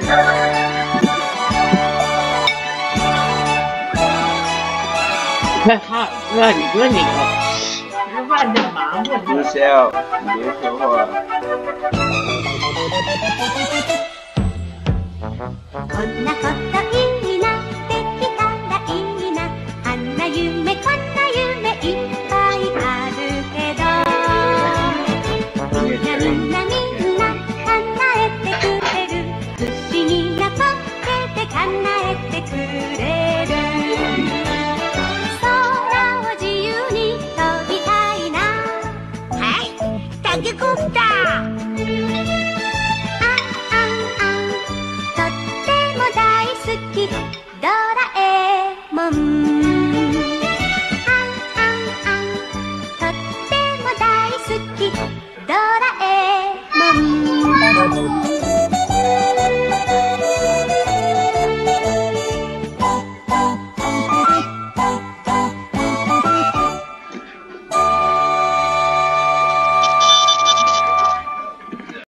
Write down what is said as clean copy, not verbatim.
乱的忙活。 不笑，你别说话。 こんなこといいな、できたらいいな。あんな夢こんな夢いっぱいあるけど、みんなみんなみんな叶えてくれる。不思議なポッケで叶えてくれる。空を自由に飛びたいな。はい、タケコプター。ドラえもん、あんあんあん、とっても大好きドラえもん。